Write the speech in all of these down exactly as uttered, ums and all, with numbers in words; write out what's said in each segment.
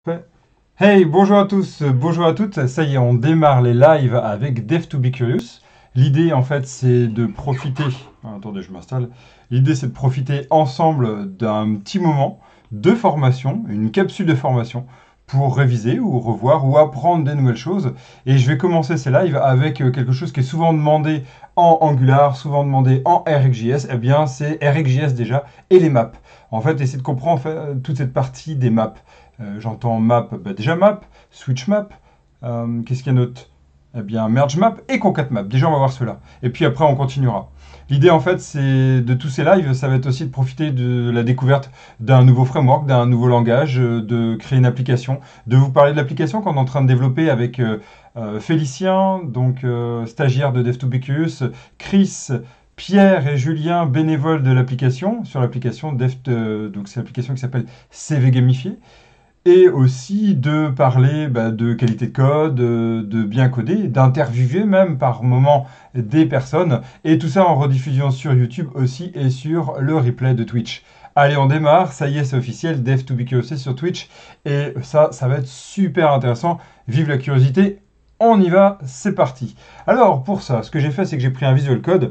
Hey, bonjour à tous, bonjour à toutes. Ça y est, on démarre les lives avec Dev to be Curious. L'idée, en fait, c'est de profiter. Ah, attendez, je m'installe. L'idée, c'est de profiter ensemble d'un petit moment de formation, une capsule de formation, pour réviser ou revoir ou apprendre des nouvelles choses. Et je vais commencer ces lives avec euh, quelque chose qui est souvent demandé en Angular, souvent demandé en RxJS. Eh bien, c'est RxJS déjà et les maps. En fait, essayer de comprendre en fait, toute cette partie des maps. Euh, J'entends map, bah déjà map, switch map, euh, qu'est-ce qu'il y a d'autre? Eh bien, merge map et concat map. Déjà, on va voir cela. Et puis après, on continuera. L'idée, en fait, c'est de tous ces lives, ça va être aussi de profiter de la découverte d'un nouveau framework, d'un nouveau langage, euh, de créer une application, de vous parler de l'application qu'on est en train de développer avec euh, euh, Félicien, donc euh, stagiaire de Dev to be Curious, Chris, Pierre et Julien, bénévoles de l'application, sur l'application Dev, to- donc c'est l'application qui s'appelle C V Gamifié et aussi de parler bah, de qualité de code, euh, de bien coder, d'interviewer même par moment des personnes, et tout ça en rediffusion sur YouTube aussi et sur le replay de Twitch. Allez, on démarre, ça y est, c'est officiel, Dev to be Curious sur Twitch, et ça, ça va être super intéressant. Vive la curiosité, on y va, c'est parti. Alors, pour ça, ce que j'ai fait, c'est que j'ai pris un Visual Code,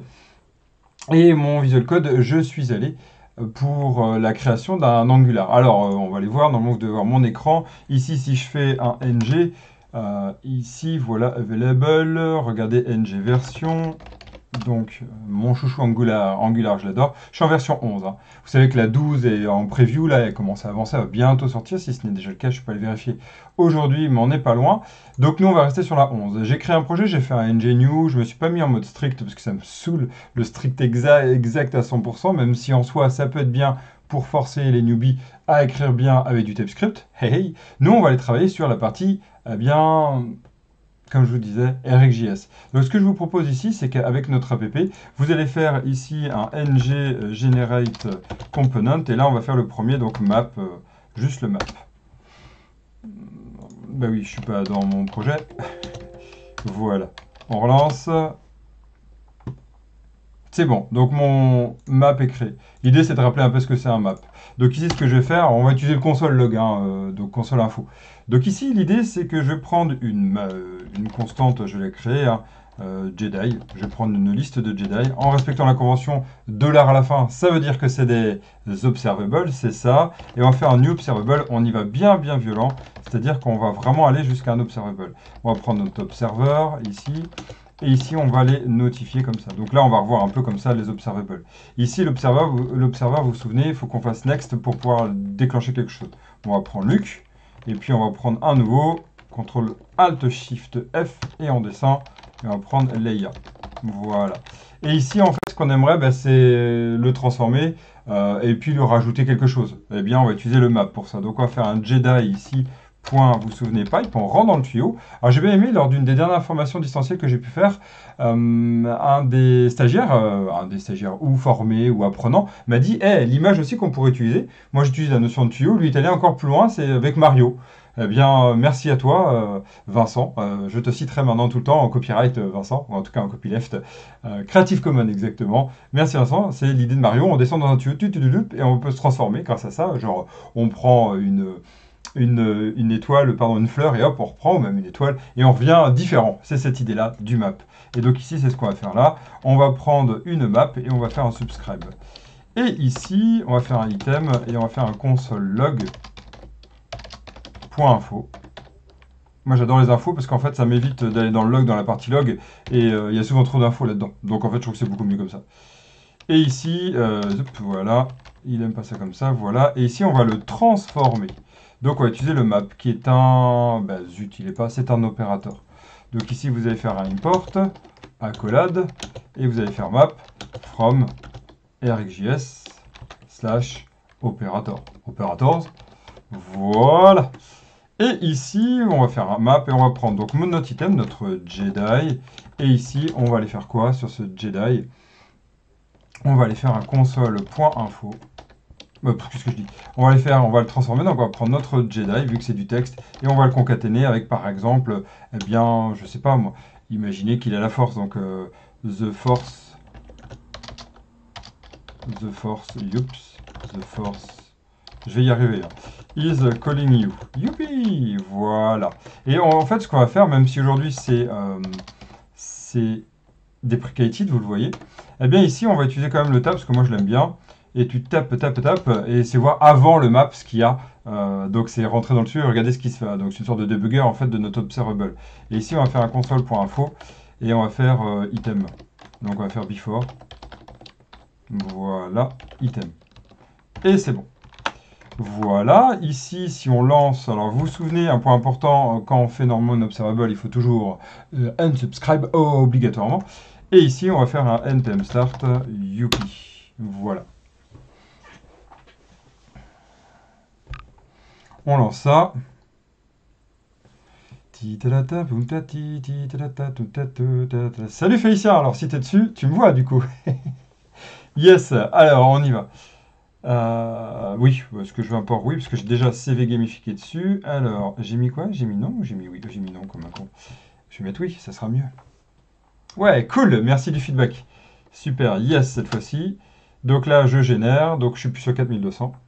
et mon Visual Code, je suis allé pour euh, la création d'un Angular. Alors, euh, on va aller voir, normalement, vous devez voir mon écran. Ici, si je fais un N G, euh, ici, voilà, available, regardez N G version. Donc, euh, mon chouchou Angular, Angular, je l'adore. Je suis en version onze, hein. Vous savez que la douze est en preview, là, elle commence à avancer, elle va bientôt sortir. Si ce n'est déjà le cas, je peux pas le vérifier aujourd'hui, mais on n'est pas loin. Donc, nous, on va rester sur la onze. J'ai créé un projet, j'ai fait un N G new, je me suis pas mis en mode strict parce que ça me saoule le strict exa exact à cent pour cent, même si en soi, ça peut être bien pour forcer les newbies à écrire bien avec du TypeScript. Hey, hey. Nous, on va aller travailler sur la partie, eh bien, comme je vous disais, RxJS. Donc ce que je vous propose ici, c'est qu'avec notre app, vous allez faire ici un ng generate component, et là on va faire le premier, donc map, euh, juste le map. Bah oui, je suis pas dans mon projet. Voilà. On relance. C'est bon, donc mon map est créé. L'idée c'est de rappeler un peu ce que c'est un map. Donc ici ce que je vais faire, on va utiliser le console log, hein, euh, donc console info. Donc ici l'idée c'est que je vais prendre une, euh, une constante, je l'ai créée, hein, euh, Jedi. Je vais prendre une liste de Jedi en respectant la convention dollar à la fin. Ça veut dire que c'est des observables, c'est ça. Et on va faire un new observable, on y va bien bien violent. C'est-à-dire qu'on va vraiment aller jusqu'à un observable. On va prendre notre observer ici. Et ici, on va les notifier comme ça. Donc là, on va revoir un peu comme ça les observables. Ici, l'observeur, vous l'observeur, vous vous souvenez, il faut qu'on fasse next pour pouvoir déclencher quelque chose. On va prendre Luc, et puis on va prendre un nouveau, contrôle alt shift F, et on descend, et on va prendre Leia. Voilà. Et ici, en fait, ce qu'on aimerait, bah, c'est le transformer, euh, et puis lui rajouter quelque chose. Eh bien, on va utiliser le map pour ça. Donc on va faire un Jedi ici, point, vous vous souvenez, pipe, on rentre dans le tuyau. Alors j'ai bien aimé, lors d'une des dernières formations distancielles que j'ai pu faire, euh, un des stagiaires, euh, un des stagiaires ou formés ou apprenants, m'a dit hey, l'image aussi qu'on pourrait utiliser. Moi j'utilise la notion de tuyau, lui il est allé encore plus loin, c'est avec Mario. Eh bien, euh, merci à toi, euh, Vincent. Euh, je te citerai maintenant tout le temps en copyright, euh, Vincent, ou en tout cas en copyleft. Euh, Creative Commons, exactement. Merci, Vincent. C'est l'idée de Mario. On descend dans un tuyau, tu, tu, tu, tu, et on peut se transformer grâce à ça. Genre, on prend une une, une étoile, pardon, une fleur, et hop, on reprend, ou même une étoile, et on revient différent. C'est cette idée-là du map. Et donc ici, c'est ce qu'on va faire là. On va prendre une map et on va faire un subscribe. Et ici, on va faire un item et on va faire un console log point info. Moi, j'adore les infos parce qu'en fait, ça m'évite d'aller dans le log, dans la partie log, et euh, il y a souvent trop d'infos là-dedans. Donc en fait, je trouve que c'est beaucoup mieux comme ça. Et ici, euh, voilà, il aime pas ça comme ça, voilà. Et ici, on va le transformer. Donc, on va utiliser le map, qui est un... Bah, zut, il est pas, c'est un opérateur. Donc ici, vous allez faire un import, accolade, et vous allez faire map from rxjs slash operator. Operators, voilà. Et ici, on va faire un map, et on va prendre donc notre item, notre Jedi. Et ici, on va aller faire quoi sur ce Jedi? On va aller faire un console.info. Euh, Qu'est-ce que je dis? On va aller faire, on va le transformer, donc on va prendre notre Jedi, vu que c'est du texte, et on va le concaténer avec, par exemple, eh bien, je sais pas moi, imaginez qu'il a la force, donc euh, the force, the force, youps, the force Je vais y arriver. Hein. Is calling you. Youpi! Voilà. Et en fait, ce qu'on va faire, même si aujourd'hui c'est euh, c'est deprecated, vous le voyez, eh bien ici, on va utiliser quand même le tab, parce que moi je l'aime bien. Et tu tapes, tapes, tapes, et c'est voir avant le map ce qu'il y a. Euh, donc c'est rentrer dans le dessus et regarder ce qui se fait. Donc c'est une sorte de debugger en fait de notre observable. Et ici, on va faire un console.info et on va faire euh, item. Donc on va faire before. Voilà, item. Et c'est bon. Voilà, ici, si on lance, alors vous vous souvenez, un point important, quand on fait normalement un observable, il faut toujours euh, unsubscribe obligatoirement. Et ici, on va faire un npm start, youpi. Voilà. On lance ça. Salut Félicien, alors si t'es dessus, tu me vois du coup. Yes, alors on y va. Euh, oui, parce que je veux un port oui, parce que j'ai déjà C V gamifié dessus. Alors, j'ai mis quoi? J'ai mis non ou j'ai mis oui? J'ai mis non comme un con. Je vais mettre oui, ça sera mieux. Ouais, cool, merci du feedback. Super, yes cette fois-ci. Donc là, je génère, donc je suis plus sur quatre mille deux cents.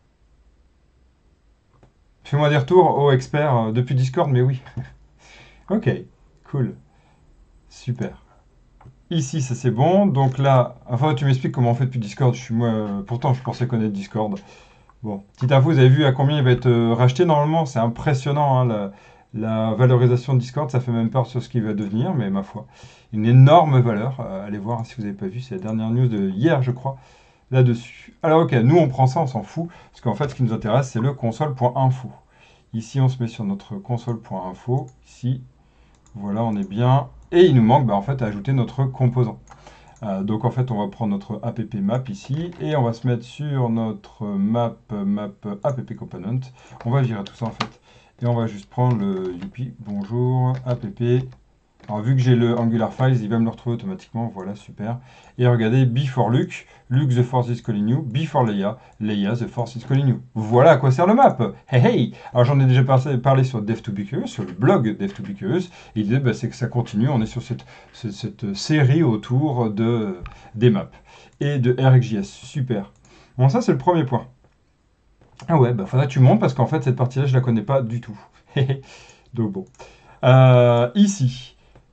Fais-moi des retours aux experts euh, depuis Discord, mais oui. Ok, cool. Super. Ici, ça c'est bon. Donc là, enfin, tu m'expliques comment on fait depuis Discord. Je suis moi, euh, pourtant, je pensais connaître Discord. Bon, petite info, vous avez vu à combien il va être euh, racheté normalement? C'est impressionnant, hein, la, la valorisation de Discord, ça fait même peur sur ce qu'il va devenir, mais ma foi, une énorme valeur. Euh, allez voir hein, si vous n'avez pas vu, c'est la dernière news de hier, je crois, là-dessus. Alors ok, nous on prend ça, on s'en fout, parce qu'en fait, ce qui nous intéresse, c'est le console.info. Ici, on se met sur notre console.info, ici, voilà, on est bien, et il nous manque bah, en fait à ajouter notre composant. Euh, donc en fait on va prendre notre app map ici et on va se mettre sur notre map map app component. On va virer tout ça en fait et on va juste prendre le youpi bonjour app. Alors vu que j'ai le Angular Files, il va me le retrouver automatiquement, voilà super. Et regardez before Luke, Luke the force is calling you, before Leia, Leia the force is calling you. Voilà à quoi sert le map. Hey hey. Alors j'en ai déjà parlé, parlé sur dev to be curious, sur le blog dev to be curious. Et l'idée bah, c'est que ça continue, on est sur cette, cette, cette série autour de, des maps et de RxJS, super. Bon ça c'est le premier point. Ah ouais, bah faudrait que tu montes parce qu'en fait cette partie-là je la connais pas du tout. Donc bon. Euh, ici.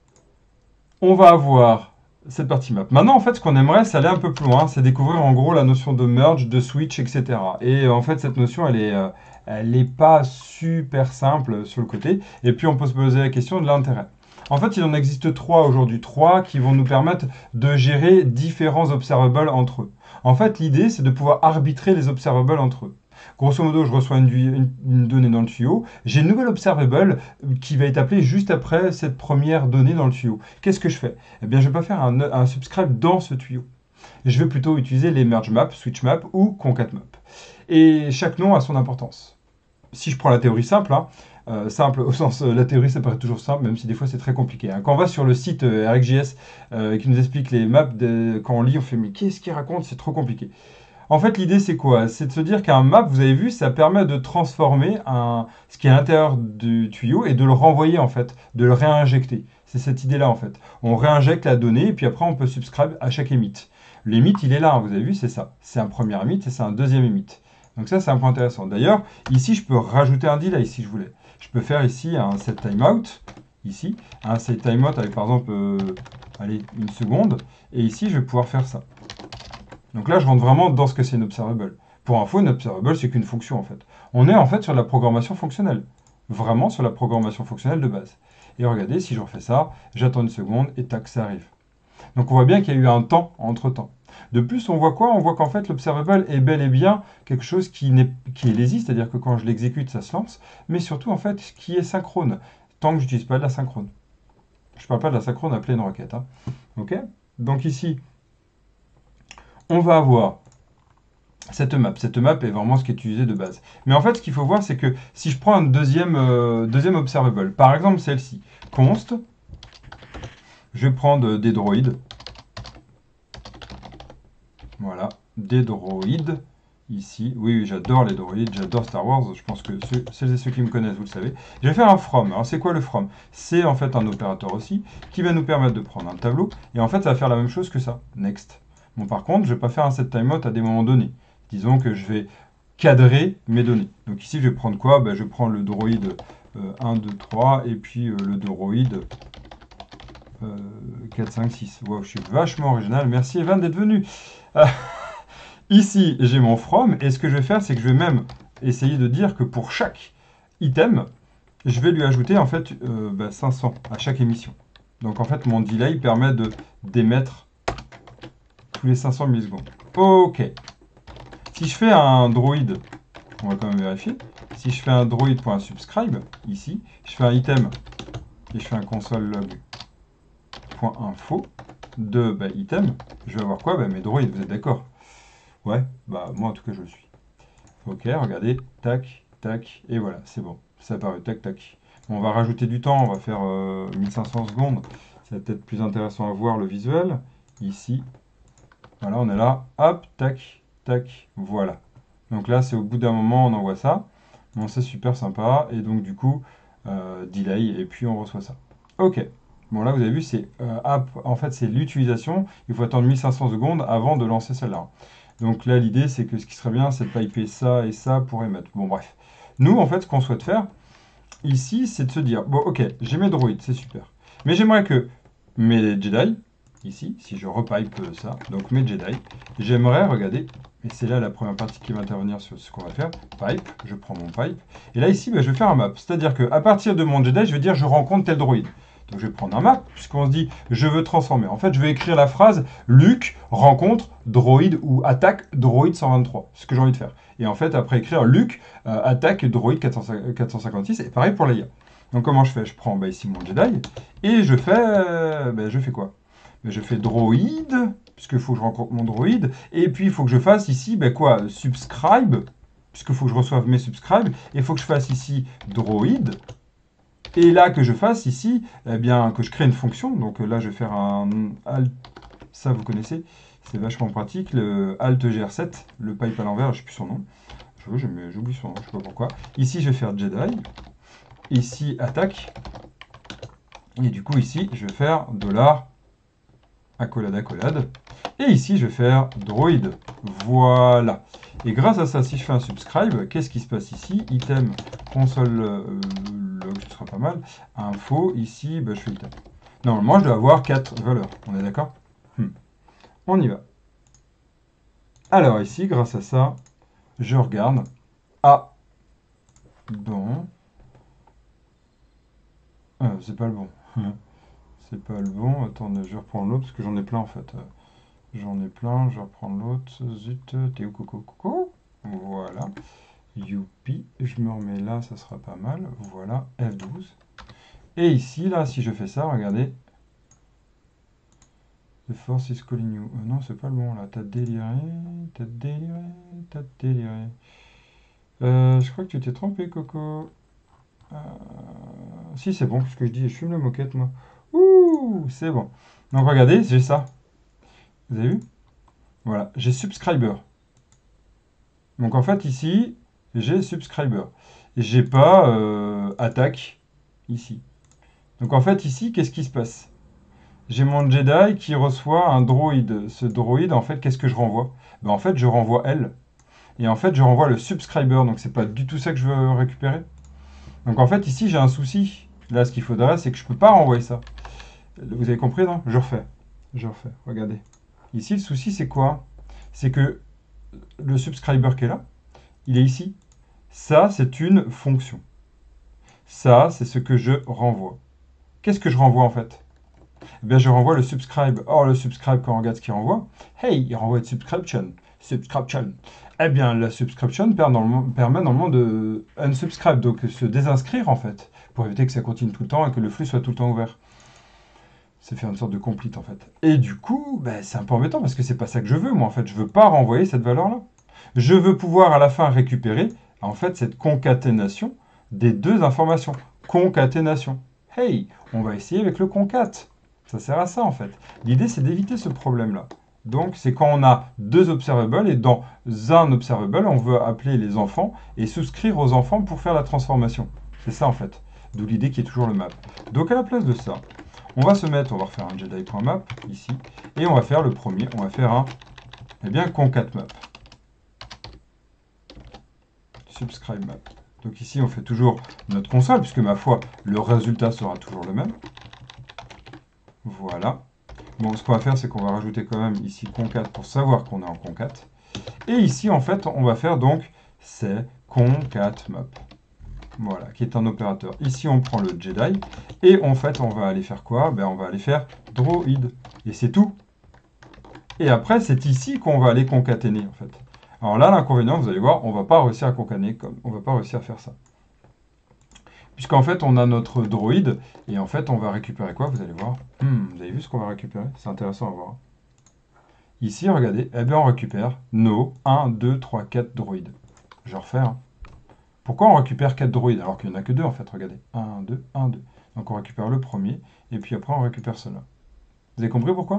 On va avoir cette partie map. Maintenant, en fait, ce qu'on aimerait, c'est aller un peu plus loin, c'est découvrir en gros la notion de merge, de switch, et cetera. Et en fait, cette notion, elle est, euh, elle n'est pas super simple sur le côté. Et puis, on peut se poser la question de l'intérêt. En fait, il en existe trois aujourd'hui, trois qui vont nous permettre de gérer différents observables entre eux. En fait, l'idée, c'est de pouvoir arbitrer les observables entre eux. Grosso modo, je reçois une, une, une donnée dans le tuyau. J'ai une nouvelle observable qui va être appelée juste après cette première donnée dans le tuyau. Qu'est-ce que je fais? Eh bien, je ne vais pas faire un, un subscribe dans ce tuyau. Je vais plutôt utiliser les merge map, switch map ou concat map. Et chaque nom a son importance. Si je prends la théorie simple, hein, euh, simple au sens, euh, la théorie ça paraît toujours simple, même si des fois c'est très compliqué. Hein. Quand on va sur le site euh, RxJS euh, qui nous explique les maps, de, quand on lit, on fait mais qu'est-ce qu'il raconte? C'est trop compliqué. En fait, l'idée, c'est quoi? C'est de se dire qu'un map, vous avez vu, ça permet de transformer un, ce qui est à l'intérieur du tuyau et de le renvoyer, en fait, de le réinjecter. C'est cette idée-là, en fait. On réinjecte la donnée et puis après, on peut subscribe à chaque emit. L'emit, il est là, hein, vous avez vu, c'est ça. C'est un premier emit et c'est un deuxième emit. Donc ça, c'est un point intéressant. D'ailleurs, ici, je peux rajouter un delay, si je voulais. Je peux faire ici un set timeout, ici, un set timeout avec, par exemple, euh, allez, une seconde. Et ici, je vais pouvoir faire ça. Donc là, je rentre vraiment dans ce que c'est une observable. Pour info, une observable, c'est qu'une fonction en fait. On est en fait sur la programmation fonctionnelle. Vraiment sur la programmation fonctionnelle de base. Et regardez, si je refais ça, j'attends une seconde et tac, ça arrive. Donc on voit bien qu'il y a eu un temps entre temps. De plus, on voit quoi? On voit qu'en fait, l'observable est bel et bien quelque chose qui, est, qui est lazy, c'est-à-dire que quand je l'exécute, ça se lance, mais surtout en fait, qui est synchrone, tant que je n'utilise pas de la synchrone. Je ne parle pas de la synchrone appelée une requête. Hein. Ok? Donc ici, on va avoir cette map. Cette map est vraiment ce qui est utilisé de base. Mais en fait, ce qu'il faut voir, c'est que si je prends un deuxième, euh, deuxième observable, par exemple celle-ci, const, je vais prendre des droïdes. Voilà, des droïdes. Ici, oui, oui j'adore les droïdes, j'adore Star Wars, je pense que ceux, celles et ceux qui me connaissent, vous le savez. Je vais faire un from. Alors, c'est quoi le from? C'est en fait un opérateur aussi, qui va nous permettre de prendre un tableau, et en fait, ça va faire la même chose que ça. Next. Bon, par contre, je ne vais pas faire un set timeout à des moments donnés. Disons que je vais cadrer mes données. Donc ici, je vais prendre quoi? Ben, je vais prendre le droïde euh, un, deux, trois et puis euh, le droïde euh, quatre, cinq, six. Wow, je suis vachement original. Merci Evan d'être venu. Euh, ici, j'ai mon from et ce que je vais faire, c'est que je vais même essayer de dire que pour chaque item, je vais lui ajouter en fait euh, ben, cinq cents à chaque émission. Donc en fait, mon delay permet de d'émettre tous les cinq cents millisecondes. Ok. Si je fais un droïde, on va quand même vérifier. Si je fais un droid.subscribe, ici, je fais un item et je fais un console log.info de bah, item, je vais avoir quoi? Bah, mes droïdes, vous êtes d'accord? Ouais, bah moi en tout cas je le suis. Ok, regardez, tac, tac, et voilà, c'est bon. Ça apparaît, tac, tac. Bon, on va rajouter du temps, on va faire euh, mille cinq cents secondes. C'est peut-être plus intéressant à voir le visuel. Ici, voilà, on est là, hop, tac, tac, voilà. Donc là, c'est au bout d'un moment, on envoie ça. Bon, c'est super sympa. Et donc, du coup, euh, delay, et puis on reçoit ça. Ok. Bon, là, vous avez vu, c'est euh, app, en fait, c'est l'utilisation. Il faut attendre mille cinq cents secondes avant de lancer celle-là. Donc là, l'idée, c'est que ce qui serait bien, c'est de piper ça et ça pour émettre. Bon, bref. Nous, en fait, ce qu'on souhaite faire ici, c'est de se dire, bon, ok, j'ai mes droïdes, c'est super. Mais j'aimerais que mes Jedi, ici, si je repipe ça, donc mes Jedi, j'aimerais, regardez, et c'est là la première partie qui va intervenir sur ce qu'on va faire, pipe, je prends mon pipe, et là ici, ben, je vais faire un map, c'est-à-dire qu'à partir de mon Jedi, je vais dire je rencontre tel droïde. Donc je vais prendre un map, puisqu'on se dit je veux transformer. En fait, je vais écrire la phrase Luke rencontre droïde ou attaque droïde cent vingt-trois, ce que j'ai envie de faire. Et en fait, après écrire Luke euh, attaque droïde quatre cent cinquante-six, et pareil pour Leia. Donc comment je fais? Je prends bah, ici mon Jedi, et je fais, euh, bah, je fais quoi? Bah, je fais droïde, puisqu'il faut que je rencontre mon droïde, et puis il faut que je fasse ici, bah, quoi? Subscribe, puisqu'il faut que je reçoive mes subscribes, et il faut que je fasse ici droïde, et là que je fasse ici, eh bien, que je crée une fonction, donc là je vais faire un alt, ça vous connaissez, c'est vachement pratique, le alt G R sept, le pipe à l'envers, je ne sais plus son nom, j'oublie son nom, je ne sais pas pourquoi. Ici je vais faire Jedi, ici attaque, et du coup ici je vais faire dollar accolade accolade, et ici je vais faire droïde, voilà. Et grâce à ça, si je fais un subscribe, qu'est-ce qui se passe ici? Item, console euh, log, ce sera pas mal. Info, ici, bah, je fais item. Normalement, je dois avoir quatre valeurs, on est d'accord? hmm. On y va. Alors ici, grâce à ça, je regarde. Ah, bon. Ah, c'est pas le bon. C'est pas le bon. Attendez, je reprends l'autre parce que j'en ai plein en fait. J'en ai plein, je vais reprendre l'autre. Zut, t'es où, coucou, coucou? Voilà. Youpi, je me remets là, ça sera pas mal. Voilà, F douze. Et ici, là, si je fais ça, regardez. The force is calling you. Euh, non, c'est pas le bon, là. T'as déliré, t'as déliré, t'as déliré. Euh, je crois que tu t'es trompé, Coco. Euh, si, c'est bon, ce que je dis, je fume la moquette, moi. Ouh, c'est bon. Donc, regardez, j'ai ça. Vous avez vu? Voilà, j'ai subscriber. Donc, en fait, ici, j'ai subscriber. J'ai pas euh, attaque ici. Donc, en fait, ici, qu'est-ce qui se passe? J'ai mon Jedi qui reçoit un droïde. Ce droïde, en fait, qu'est-ce que je renvoie? Ben, en fait, je renvoie elle. Et en fait, je renvoie le subscriber. Donc, c'est pas du tout ça que je veux récupérer. Donc, en fait, ici, j'ai un souci. Là, ce qu'il faudrait, c'est que je peux pas renvoyer ça. Vous avez compris, non? Je refais. Je refais. Regardez. Ici, le souci, c'est quoi? C'est que le subscriber qui est là, il est ici. Ça, c'est une fonction. Ça, c'est ce que je renvoie. Qu'est-ce que je renvoie, en fait? Eh bien, je renvoie le subscribe. Or, le subscribe, quand on regarde ce qu'il renvoie, hey, il renvoie une subscription. Subscription. Eh bien, la subscription permet normalement de unsubscribe, donc se désinscrire, en fait, pour éviter que ça continue tout le temps et que le flux soit tout le temps ouvert. C'est faire une sorte de complete, en fait. Et du coup, ben, c'est un peu embêtant, parce que c'est pas ça que je veux, moi, en fait. Je veux pas renvoyer cette valeur-là. Je veux pouvoir, à la fin, récupérer, en fait, cette concaténation des deux informations. Concaténation. Hey, on va essayer avec le concat. Ça sert à ça, en fait. L'idée, c'est d'éviter ce problème-là. Donc, c'est quand on a deux observables, et dans un observable, on veut appeler les enfants et souscrire aux enfants pour faire la transformation. C'est ça, en fait. D'où l'idée qui est toujours le map. Donc, à la place de ça, on va se mettre, on va refaire un Jedi.map, ici, et on va faire le premier, on va faire un, eh bien, concat map. subscribe map. Donc ici, on fait toujours notre console, puisque ma foi, le résultat sera toujours le même. Voilà. Bon, ce qu'on va faire, c'est qu'on va rajouter quand même ici concat pour savoir qu'on est en concat. Et ici, en fait, on va faire donc c'est concat map. Voilà, qui est un opérateur. Ici, on prend le Jedi. Et en fait, on va aller faire quoi? Ben, on va aller faire droid. Et c'est tout. Et après, c'est ici qu'on va aller concaténer, en fait. Alors là, l'inconvénient, vous allez voir, on ne va pas réussir à concaténer, comme on ne va pas réussir à faire ça. Puisqu'en fait, on a notre droïde, et en fait, on va récupérer quoi? Vous allez voir. Hmm, vous avez vu ce qu'on va récupérer? C'est intéressant à voir. Ici, regardez, eh bien, on récupère nos un, deux, trois, quatre droïdes. Je refais. Hein. Pourquoi on récupère quatre droïdes alors qu'il n'y en a que deux, en fait? Regardez. un, deux, un, deux. Donc, on récupère le premier, et puis après, on récupère cela. Vous avez compris pourquoi?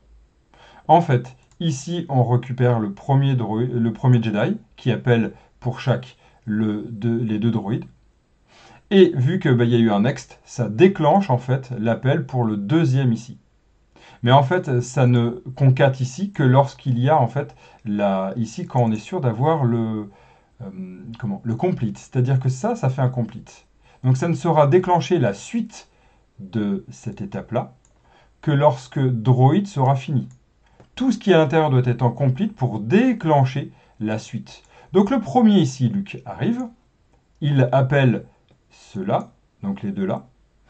En fait, ici, on récupère le premier, droïde, le premier Jedi, qui appelle pour chaque le, de, les deux droïdes. Et vu qu'il bah, y a eu un next, ça déclenche en fait l'appel pour le deuxième ici. Mais en fait, ça ne concate ici que lorsqu'il y a en fait, la, ici, quand on est sûr d'avoir le, euh, comment, le complete. C'est-à-dire que ça, ça fait un complete. Donc ça ne sera déclenché la suite de cette étape-là que lorsque droid sera fini. Tout ce qui est à l'intérieur doit être en complete pour déclencher la suite. Donc le premier ici, Luke, arrive. Il appelle ceux-là, donc les deux-là.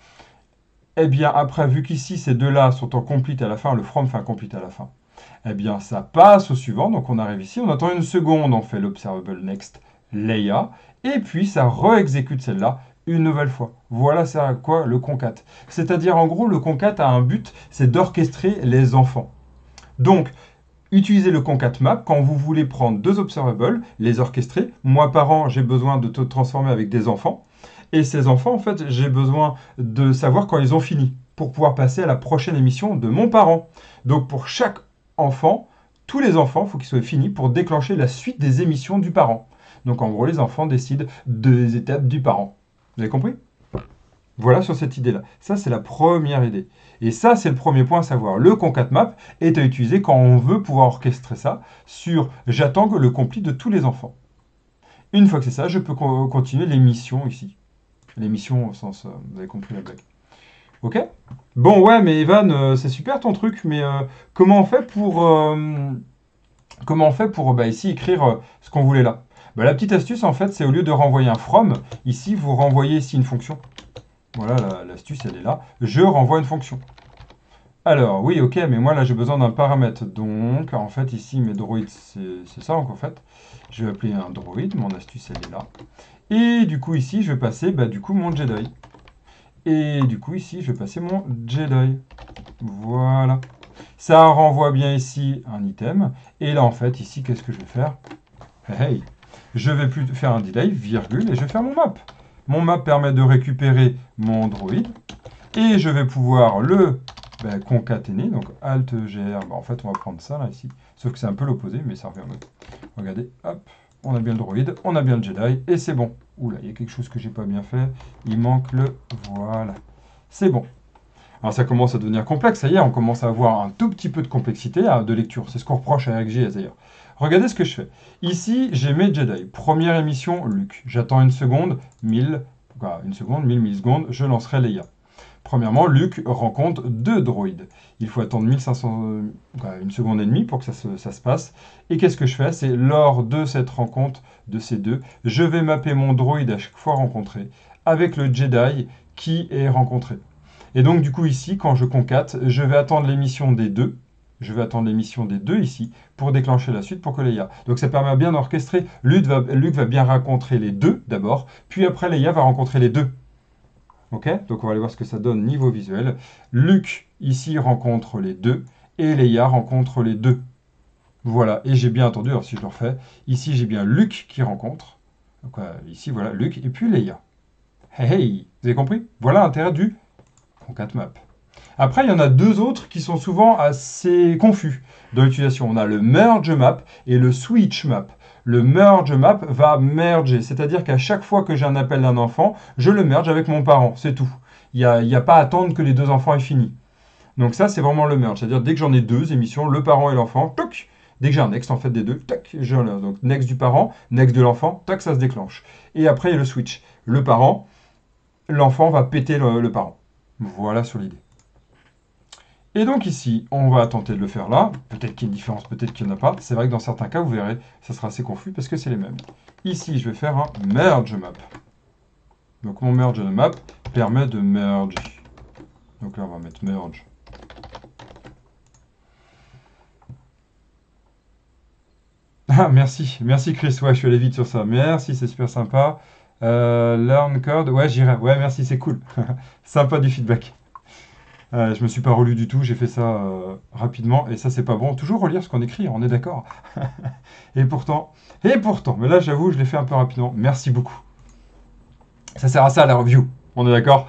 Eh bien, après, vu qu'ici, ces deux-là sont en complete à la fin, le from fait un complete à la fin, eh bien, ça passe au suivant. Donc, on arrive ici, on attend une seconde, on fait l'observable next Leia, et puis ça re-exécute celle-là une nouvelle fois. Voilà, c'est à quoi le concat. C'est-à-dire, en gros, le concat a un but, c'est d'orchestrer les enfants. Donc, utilisez le concat map quand vous voulez prendre deux observables, les orchestrer. Moi, parent, j'ai besoin de te transformer avec des enfants. Et ces enfants, en fait, j'ai besoin de savoir quand ils ont fini pour pouvoir passer à la prochaine émission de mon parent. Donc, pour chaque enfant, tous les enfants, il faut qu'ils soient finis pour déclencher la suite des émissions du parent. Donc, en gros, les enfants décident des étapes du parent. Vous avez compris? Voilà sur cette idée-là. Ça, c'est la première idée. Et ça, c'est le premier point à savoir. Le concat map est à utiliser quand on veut pouvoir orchestrer ça sur « j'attends que le complete de tous les enfants ». Une fois que c'est ça, je peux continuer l'émission ici. L'émission au sens, euh, vous avez compris la blague. Ok? Bon, ouais, mais Evan, euh, c'est super ton truc, mais euh, comment on fait pour, euh, comment on fait pour bah, ici écrire euh, ce qu'on voulait là? Bah, la petite astuce, en fait, c'est au lieu de renvoyer un from, ici, vous renvoyez ici une fonction. Voilà, l'astuce, elle est là. Je renvoie une fonction. Alors, oui, ok, mais moi, là, j'ai besoin d'un paramètre. Donc, en fait, ici, mes droïdes, c'est ça, donc, en fait. Je vais appeler un droïde. Mon astuce, elle est là. Et du coup, ici, je vais passer, bah, du coup, mon Jedi. Et du coup, ici, je vais passer mon Jedi. Voilà. Ça renvoie bien ici un item. Et là, en fait, ici, qu'est-ce que je vais faire? Hey, je vais plus faire un delay, virgule, et je vais faire mon map. Mon map permet de récupérer mon droïde. Et je vais pouvoir le bah, concaténer. Donc, Alt G R. Bah, en fait, on va prendre ça, là, ici. Sauf que c'est un peu l'opposé, mais ça revient en mode. Regardez, hop. On a bien le droïde, on a bien le Jedi, et c'est bon. Oula, il y a quelque chose que j'ai pas bien fait. Il manque le... Voilà. C'est bon. Alors ça commence à devenir complexe, ça y est, on commence à avoir un tout petit peu de complexité hein, de lecture. C'est ce qu'on reproche à R X J S d'ailleurs. Regardez ce que je fais. Ici, j'ai mes Jedi. Première émission, Luke. J'attends une seconde, mille... Quoi, une seconde, mille millisecondes, je lancerai Leia. Premièrement, Luke rencontre deux droïdes. Il faut attendre mille cinq cents, euh, une seconde et demie pour que ça se, ça se passe. Et qu'est-ce que je fais? C'est lors de cette rencontre de ces deux, je vais mapper mon droïde à chaque fois rencontré avec le Jedi qui est rencontré. Et donc du coup ici, quand je concate, je vais attendre l'émission des deux. Je vais attendre l'émission des deux ici pour déclencher la suite pour que Leia. Donc ça permet bien d'orchestrer. Luke va, Luke va bien rencontrer les deux d'abord, puis après Leia va rencontrer les deux. Ok, donc on va aller voir ce que ça donne niveau visuel. Luke, ici, rencontre les deux, et Leia rencontre les deux. Voilà, et j'ai bien entendu, alors si je le refais, ici j'ai bien Luke qui rencontre. Donc euh, ici, voilà, Luke, et puis Leia. Hey, hey, vous avez compris? Voilà l'intérêt du concat map. Après, il y en a deux autres qui sont souvent assez confus dans l'utilisation. On a le merge map et le switch map. Le merge map va merger, c'est-à-dire qu'à chaque fois que j'ai un appel d'un enfant, je le merge avec mon parent, c'est tout. Il n'y a, il n'y a pas à attendre que les deux enfants aient fini. Donc ça, c'est vraiment le merge, c'est-à-dire dès que j'en ai deux émissions, le parent et l'enfant, toc, Dès que j'ai un next en fait des deux, tac, j'ai un donc next du parent, next de l'enfant, tac, ça se déclenche. Et après, il y a le switch. Le parent, l'enfant va péter le, le parent. Voilà sur l'idée. Et donc ici, on va tenter de le faire là. Peut-être qu'il y a une différence, peut-être qu'il n'y en a pas. C'est vrai que dans certains cas, vous verrez, ça sera assez confus parce que c'est les mêmes. Ici, je vais faire un merge map. Donc mon merge map permet de merge. Donc là, on va mettre merge. Ah, merci, merci Chris. Ouais, je suis allé vite sur ça. Merci, c'est super sympa. Euh, learn code, ouais, j'irai. Ouais, merci, c'est cool. Sympa du feedback. Euh, je me suis pas relu du tout, j'ai fait ça euh, rapidement et ça c'est pas bon. Toujours relire ce qu'on écrit, on est d'accord. Et pourtant, et pourtant, mais là j'avoue, je l'ai fait un peu rapidement. Merci beaucoup. Ça sert à ça la review, on est d'accord.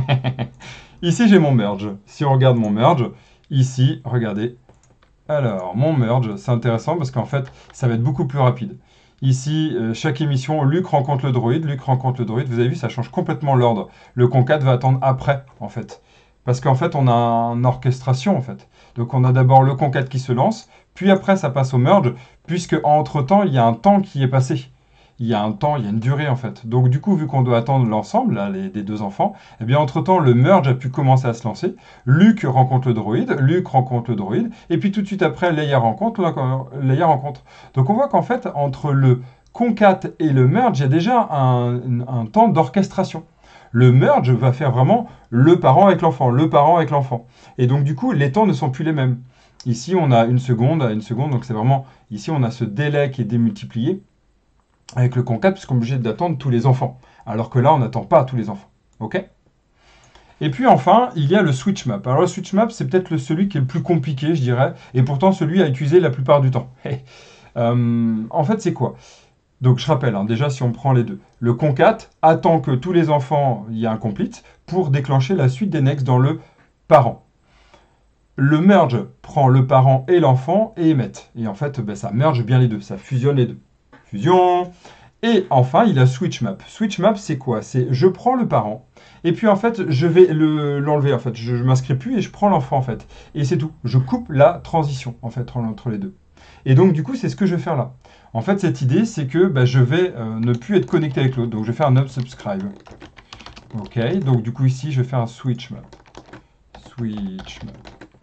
Ici j'ai mon merge. Si on regarde mon merge, ici, regardez. Alors, mon merge, c'est intéressant parce qu'en fait, ça va être beaucoup plus rapide. Ici, euh, chaque émission, Luc rencontre le droïde, Luc rencontre le droïde. Vous avez vu, ça change complètement l'ordre. Le concat va attendre après, en fait. Parce qu'en fait, on a une orchestration, en fait. Donc, on a d'abord le concat qui se lance, puis après, ça passe au merge, puisque entre-temps, il y a un temps qui est passé. Il y a un temps, il y a une durée, en fait. Donc, du coup, vu qu'on doit attendre l'ensemble, là, les, des deux enfants, eh bien, entre-temps, le merge a pu commencer à se lancer. Luc rencontre le droïde, Luc rencontre le droïde, et puis tout de suite après, Leia rencontre, Leia rencontre. Donc, on voit qu'en fait, entre le concat et le merge, il y a déjà un, un temps d'orchestration. Le merge va faire vraiment le parent avec l'enfant, le parent avec l'enfant. Et donc, du coup, les temps ne sont plus les mêmes. Ici, on a une seconde à une seconde, donc c'est vraiment... Ici, on a ce délai qui est démultiplié avec le concat, puisqu'on est obligé d'attendre tous les enfants. Alors que là, on n'attend pas tous les enfants. OK ? Et puis enfin, il y a le switch map. Alors le switch map, c'est peut-être le- celui qui est le plus compliqué, je dirais, et pourtant celui à utiliser la plupart du temps. Euh, en fait, c'est quoi? Donc je rappelle, hein, déjà si on prend les deux. Le concat attend que tous les enfants, il y a un complete, pour déclencher la suite des next dans le parent. Le merge prend le parent et l'enfant et émet. Et en fait, ben, ça merge bien les deux, ça fusionne les deux. Fusion. Et enfin, il a switch map. Switch map, c'est quoi? C'est je prends le parent, et puis en fait, je vais le- l'enlever, en fait. Je ne m'inscris plus et je prends l'enfant, en fait. Et c'est tout. Je coupe la transition, en fait, entre les deux. Et donc, du coup, c'est ce que je vais faire là. En fait, cette idée, c'est que bah, je vais euh, ne plus être connecté avec l'autre. Donc, je vais faire un unsubscribe. OK. Donc, du coup, ici, je vais faire un switch map. Switch map.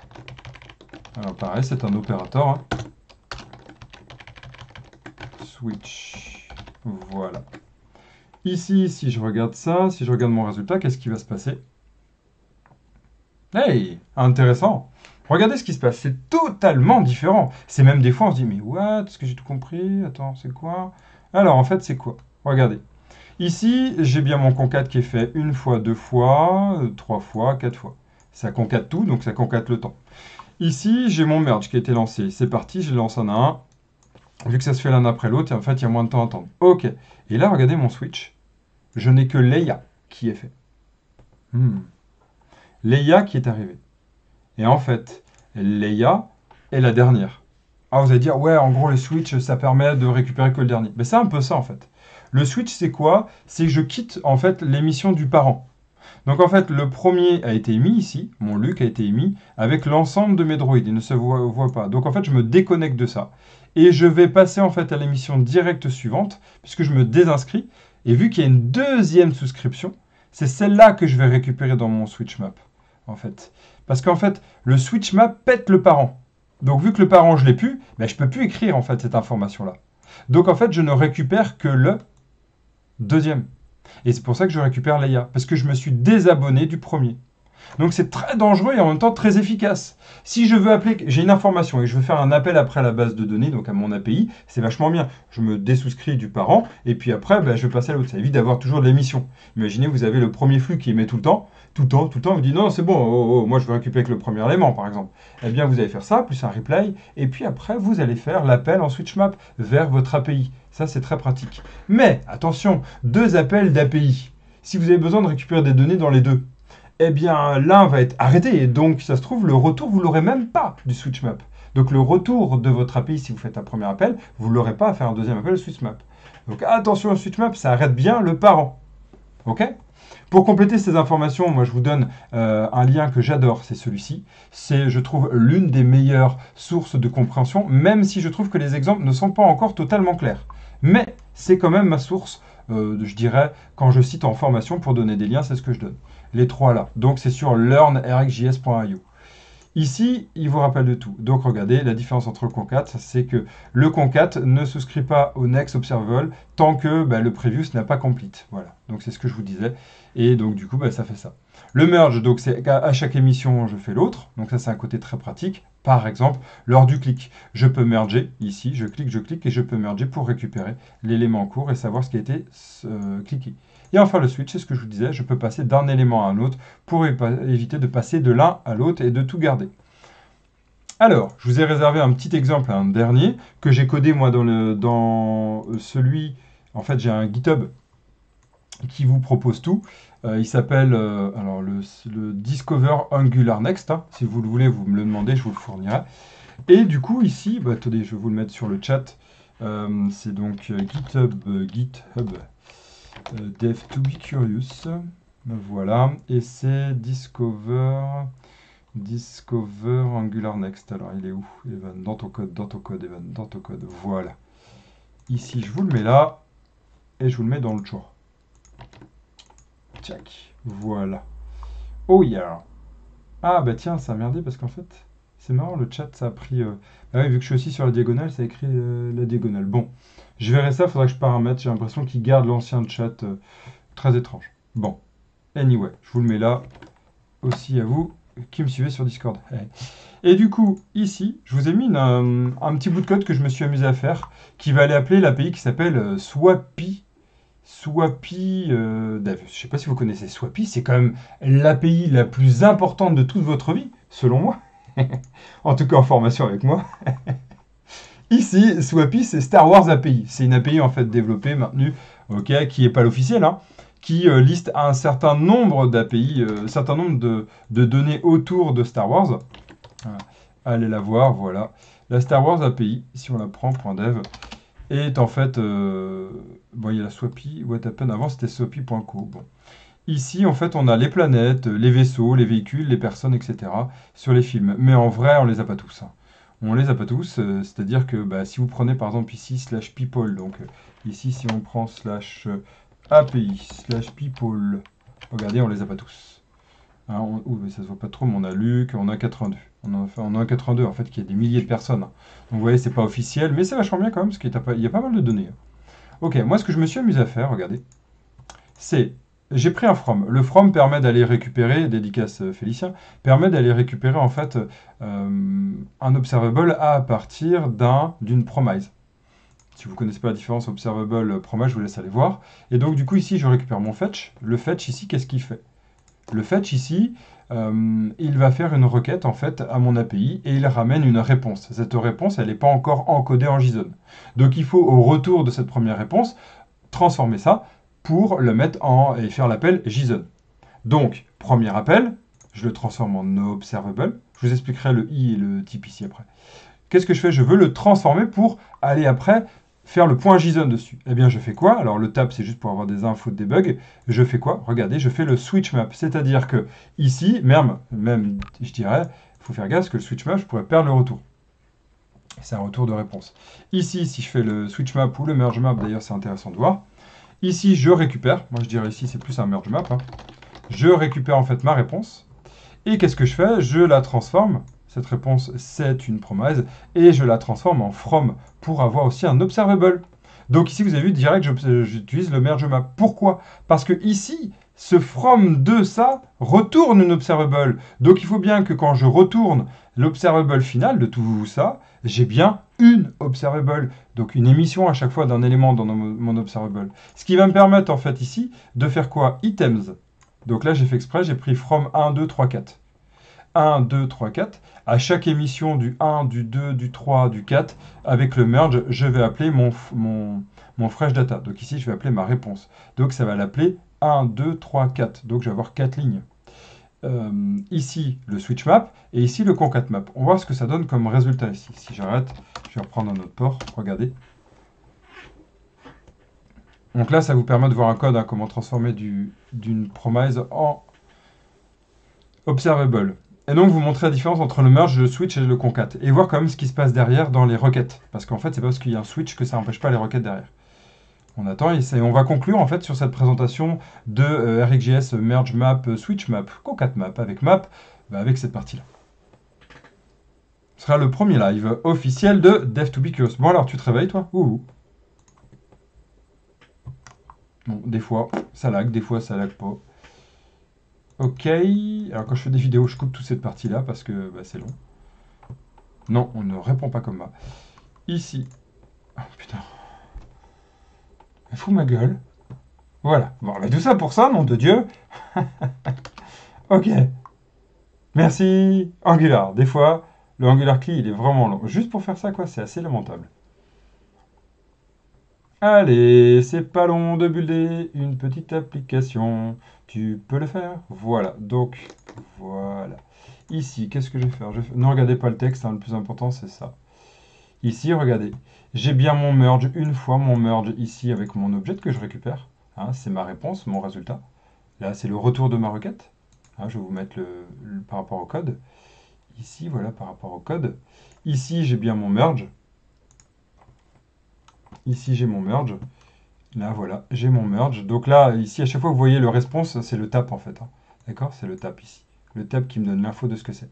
Alors, pareil, c'est un opérateur. Hein. Switch. Voilà. Ici, si je regarde ça, si je regarde mon résultat, qu'est-ce qui va se passer? Hey, intéressant. Regardez ce qui se passe, c'est totalement différent. C'est même des fois, on se dit, mais what? Est-ce que j'ai tout compris? Attends, c'est quoi? Alors, en fait, c'est quoi? Regardez. Ici, j'ai bien mon concat qui est fait une fois, deux fois, euh, trois fois, quatre fois. Ça concate tout, donc ça concate le temps. Ici, j'ai mon merge qui a été lancé. C'est parti, je lance un à un. Vu que ça se fait l'un après l'autre, en fait, il y a moins de temps à attendre. OK. Et là, regardez mon switch. Je n'ai que Leia qui est fait. Hmm. Leia qui est arrivée. Et en fait, Leia est la dernière. Ah, vous allez dire, ouais, en gros, les switches, ça permet de récupérer que le dernier. Mais c'est un peu ça, en fait. Le switch, c'est quoi? C'est que je quitte, en fait, l'émission du parent. Donc, en fait, le premier a été émis ici, mon Luc a été émis, avec l'ensemble de mes droïdes. Il ne se voit, voit pas. Donc, en fait, je me déconnecte de ça. Et je vais passer, en fait, à l'émission directe suivante, puisque je me désinscris. Et vu qu'il y a une deuxième souscription, c'est celle-là que je vais récupérer dans mon switch map, en fait. Parce qu'en fait, le switch map pète le parent. Donc, vu que le parent, je l'ai plus, ben, je ne peux plus écrire, en fait, cette information-là. Donc, en fait, je ne récupère que le deuxième. Et c'est pour ça que je récupère Leia. Parce que je me suis désabonné du premier. Donc, c'est très dangereux et en même temps très efficace. Si je veux appeler, j'ai une information et je veux faire un appel après à la base de données, donc à mon A P I, c'est vachement bien. Je me désouscris du parent et puis après, ben, je vais passer à l'autre. Ça évite d'avoir toujours de l'émission. Imaginez, vous avez le premier flux qui émet tout le temps. Tout le temps, tout le temps, vous dites non, c'est bon, oh, oh, moi je veux récupérer que le premier élément, par exemple. Eh bien, vous allez faire ça, plus un replay, et puis après, vous allez faire l'appel en switch map vers votre A P I. Ça, c'est très pratique. Mais, attention, deux appels d'A P I. Si vous avez besoin de récupérer des données dans les deux, eh bien, l'un va être arrêté, et donc, ça se trouve, le retour, vous ne l'aurez même pas du switch map. Donc, le retour de votre A P I, si vous faites un premier appel, vous ne l'aurez pas à faire un deuxième appel au switch map. Donc, attention au switch map, ça arrête bien le parent. OK ? Pour compléter ces informations, moi je vous donne euh, un lien que j'adore, c'est celui-ci. C'est, je trouve, l'une des meilleures sources de compréhension, même si je trouve que les exemples ne sont pas encore totalement clairs. Mais c'est quand même ma source, euh, je dirais, quand je cite en formation pour donner des liens, c'est ce que je donne. Les trois là. Donc c'est sur learn r x j s point i o. Ici, il vous rappelle de tout. Donc regardez, la différence entre le concat, c'est que le concat ne souscrit pas au next observable tant que bah, le previous n'a pas complete. Voilà, donc c'est ce que je vous disais. Et donc du coup, bah, ça fait ça. Le merge, donc c'est à chaque émission, je fais l'autre. Donc ça, c'est un côté très pratique. Par exemple, lors du clic, je peux merger ici, je clique, je clique et je peux merger pour récupérer l'élément en cours et savoir ce qui a été euh, cliqué. Et enfin, le switch, c'est ce que je vous disais, je peux passer d'un élément à un autre pour éviter de passer de l'un à l'autre et de tout garder. Alors, je vous ai réservé un petit exemple, un dernier, que j'ai codé moi dans, le, dans celui... En fait, j'ai un GitHub qui vous propose tout. Euh, il s'appelle euh, alors le, le Discover Angular Next. Hein. Si vous le voulez, vous me le demandez, je vous le fournirai. Et du coup, ici, bah, attendez, je vais vous le mettre sur le chat. Euh, c'est donc euh, GitHub, euh, GitHub. Euh, Dev to be curious, voilà, et c'est Discover, Discover Angular Next. Alors il est où, Evan? Dans ton code, dans ton code, Evan, dans ton code, voilà. Ici, je vous le mets là, et je vous le mets dans le choix. Tchac, voilà. Oh yeah. Ah bah tiens, ça a merdé parce qu'en fait, c'est marrant, le chat, ça a pris... Euh... Ah oui, vu que je suis aussi sur la diagonale, ça a écrit euh, la diagonale. Bon, je verrai ça, il faudra que je paramètre. J'ai l'impression qu'il garde l'ancien chat. Euh, très étrange. Bon, anyway, je vous le mets là. Aussi à vous qui me suivez sur Discord. Et du coup, ici, je vous ai mis une, un, un petit bout de code que je me suis amusé à faire, qui va aller appeler l'A P I qui s'appelle euh, Swappy. Swappy, euh, je ne sais pas si vous connaissez Swappy, c'est quand même l'A P I la plus importante de toute votre vie, selon moi. En tout cas, en formation avec moi. Ici, Swappy, c'est Star Wars A P I. C'est une A P I en fait développée, maintenue, ok, qui n'est pas l'officiel, hein, qui euh, liste un certain nombre d'A P I, euh, un certain nombre de, de données autour de Star Wars. Voilà. Allez la voir, voilà. La Star Wars A P I, si on la prend, .dev, est en fait... Euh, bon, il y a la Swappy, what happened, avant c'était swappy point co. Bon. Ici, en fait, on a les planètes, les vaisseaux, les véhicules, les personnes, et cetera sur les films. Mais en vrai, on les a pas tous. Hein. On les a pas tous, euh, c'est-à-dire que bah, si vous prenez par exemple ici slash people, donc euh, ici si on prend slash euh, A P I, slash people, regardez, on les a pas tous. Hein, on, ouh, ça se voit pas trop, mais on a Luc, on a quatre-vingt-deux. On a, on a un quatre-vingt-deux, en fait, qui a des milliers de personnes. Hein. Donc vous voyez, c'est pas officiel, mais c'est vachement bien quand même, parce qu'il y a pas, il y a pas mal de données. Ok, moi ce que je me suis amusé à faire, regardez, c'est... J'ai pris un from. Le from permet d'aller récupérer, dédicace Félicien, permet d'aller récupérer en fait euh, un observable à partir d'un d'une promise. Si vous ne connaissez pas la différence observable promise, je vous laisse aller voir. Et donc du coup ici je récupère mon fetch. Le fetch ici, qu'est-ce qu'il fait? Le fetch ici, euh, il va faire une requête en fait à mon A P I et il ramène une réponse. Cette réponse, elle n'est pas encore encodée en JSON. Donc il faut au retour de cette première réponse transformer ça pour le mettre en et faire l'appel JSON. Donc, premier appel, je le transforme en observable. Je vous expliquerai le i et le type ici après. Qu'est-ce que je fais? Je veux le transformer pour aller après faire le point JSON dessus. Eh bien, je fais quoi? Alors, le tab, c'est juste pour avoir des infos de debug. Je fais quoi? Regardez, je fais le switch map. C'est-à-dire que ici, même, même je dirais, il faut faire gaffe, parce que le switch map, je pourrais perdre le retour. C'est un retour de réponse. Ici, si je fais le switch map ou le merge map, d'ailleurs, c'est intéressant de voir. Ici, je récupère, moi je dirais ici c'est plus un merge map, hein. Je récupère en fait ma réponse, et qu'est-ce que je fais? Je la transforme, cette réponse c'est une promise, et je la transforme en from pour avoir aussi un observable. Donc ici vous avez vu direct, j'utilise le merge map. Pourquoi? Parce que ici, ce from de ça retourne une observable. Donc il faut bien que quand je retourne l'observable final de tout ça, j'ai bien une observable, donc une émission à chaque fois d'un élément dans mon observable. Ce qui va me permettre en fait ici de faire quoi? Items. Donc là j'ai fait exprès, j'ai pris from un, deux, trois, quatre. un, deux, trois, quatre. À chaque émission du un, du deux, du trois, du quatre, avec le merge, je vais appeler mon, mon, mon fresh data. Donc ici je vais appeler ma réponse. Donc ça va l'appeler un, deux, trois, quatre. Donc je vais avoir quatre lignes. Euh, ici le switch map et ici le concat map. On va voir ce que ça donne comme résultat ici. Si j'arrête, je vais reprendre un autre port. Regardez. Donc là, ça vous permet de voir un code, hein, comment transformer du, d'une promise en observable. Et donc, vous montrez la différence entre le merge, le switch et le concat. Et voir quand même ce qui se passe derrière dans les requêtes. Parce qu'en fait, c'est pas parce qu'il y a un switch que ça n'empêche pas les requêtes derrière. On attend et, et on va conclure en fait sur cette présentation de euh, RxJS merge map, switch map, concat map avec map, bah, avec cette partie-là. Ce sera le premier live officiel de Dev to Be Curious. Bon alors, tu te réveilles toi? Ouh. Bon, des fois, ça lag, des fois, ça lag pas. Ok. Alors, quand je fais des vidéos, je coupe toute cette partie-là parce que bah, c'est long. Non, on ne répond pas comme ça. Ici. Oh, putain. Elle fout ma gueule. Voilà. Bon, bah, tout ça pour ça, nom de Dieu. Ok. Merci. Angular. Des fois, le Angular Key, il est vraiment long. Juste pour faire ça, quoi, c'est assez lamentable. Allez, c'est pas long de builder une petite application. Tu peux le faire. Voilà, donc, voilà. Ici, qu'est-ce que je vais faire, je vais... Ne regardez pas le texte, hein, le plus important, c'est ça. Ici, regardez, j'ai bien mon merge, une fois mon merge ici avec mon objet que je récupère. Hein, c'est ma réponse, mon résultat. Là, c'est le retour de ma requête. Hein, je vais vous mettre le, le, par rapport au code. Ici, voilà, par rapport au code. Ici, j'ai bien mon merge. Ici, j'ai mon merge. Là, voilà, j'ai mon merge. Donc là, ici, à chaque fois que vous voyez le response, c'est le tap en fait. Hein. D'accord? C'est le tap ici. Le tap qui me donne l'info de ce que c'est.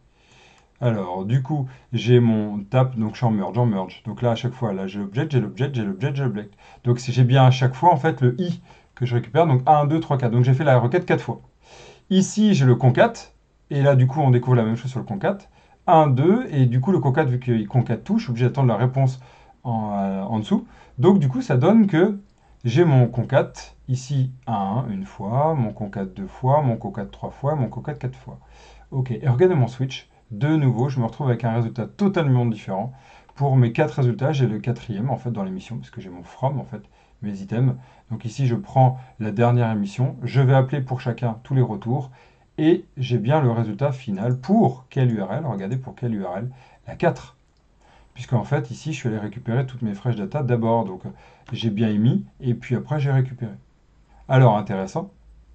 Alors, du coup, j'ai mon tap, donc je suis en merge, en merge. Donc là, à chaque fois, là, j'ai l'objet, j'ai l'objet, j'ai l'objet, j'ai l'objet. Donc j'ai bien à chaque fois, en fait, le i que je récupère. Donc un, deux, trois, quatre. Donc j'ai fait la requête quatre fois. Ici, j'ai le concat. Et là, du coup, on découvre la même chose sur le concat. un, deux. Et du coup, le concat, vu qu'il concat tout, je suis obligé d'attendre la réponse en, euh, en dessous. Donc, du coup, ça donne que j'ai mon concat ici un, une fois, mon concat deux fois, mon concat trois fois, mon concat quatre fois. Ok, et regardez mon switch. De nouveau, je me retrouve avec un résultat totalement différent. Pour mes quatre résultats, j'ai le quatrième en fait dans l'émission, parce que j'ai mon from en fait, mes items. Donc ici, je prends la dernière émission, je vais appeler pour chacun tous les retours, et j'ai bien le résultat final pour quelle U R L, regardez pour quelle U R L, la quatre. Puisqu'en fait, ici, je suis allé récupérer toutes mes fresh data d'abord, donc j'ai bien émis, et puis après, j'ai récupéré. Alors, intéressant,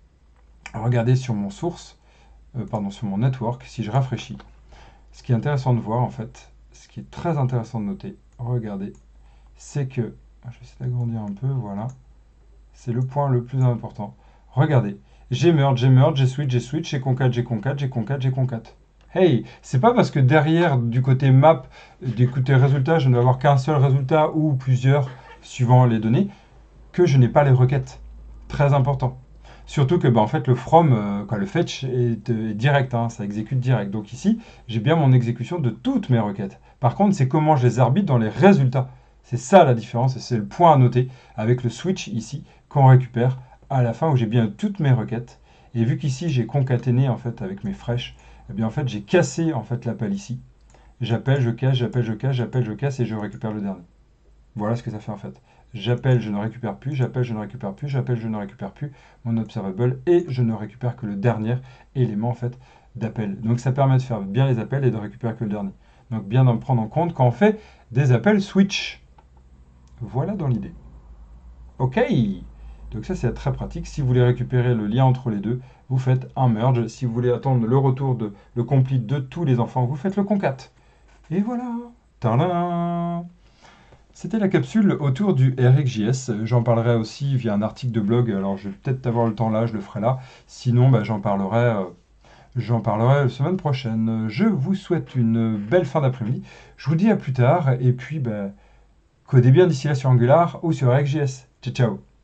regardez sur mon source, euh, pardon, sur mon network, si je rafraîchis, ce qui est intéressant de voir, en fait, ce qui est très intéressant de noter, regardez, c'est que, je vais essayer d'agrandir un peu, voilà, c'est le point le plus important. Regardez, j'ai merge, j'ai merge, j'ai switch, j'ai switch, j'ai concat, j'ai concat, j'ai concat, j'ai concat. Hey, c'est pas parce que derrière, du côté map, du côté résultat, je ne vais avoir qu'un seul résultat ou plusieurs, suivant les données, que je n'ai pas les requêtes. Très important. Surtout que bah, en fait, le from, euh, quoi, le fetch est, est direct, hein, ça exécute direct. Donc ici, j'ai bien mon exécution de toutes mes requêtes. Par contre, c'est comment je les arbitre dans les résultats. C'est ça la différence et c'est le point à noter avec le switch ici qu'on récupère à la fin où j'ai bien toutes mes requêtes. Et vu qu'ici, j'ai concaténé en fait avec mes fresh, eh bien en fait, j'ai cassé en fait l'appel ici. J'appelle, je casse, j'appelle, je casse, j'appelle, je casse et je récupère le dernier. Voilà ce que ça fait en fait. J'appelle, je ne récupère plus, j'appelle, je ne récupère plus, j'appelle, je ne récupère plus mon observable et je ne récupère que le dernier élément en fait d'appel. Donc ça permet de faire bien les appels et de récupérer que le dernier. Donc bien d'en prendre en compte quand on fait des appels switch. Voilà dans l'idée. Ok. Donc ça c'est très pratique. Si vous voulez récupérer le lien entre les deux, vous faites un merge. Si vous voulez attendre le retour de le complete de tous les enfants, vous faites le concat. Et voilà. Tadam. C'était la capsule autour du RxJS. J'en parlerai aussi via un article de blog. Alors, je vais peut-être avoir le temps là, je le ferai là. Sinon, bah, j'en parlerai, euh, j'en parlerai la semaine prochaine. Je vous souhaite une belle fin d'après-midi. Je vous dis à plus tard. Et puis, bah, codez bien d'ici là sur Angular ou sur RxJS. Ciao, ciao.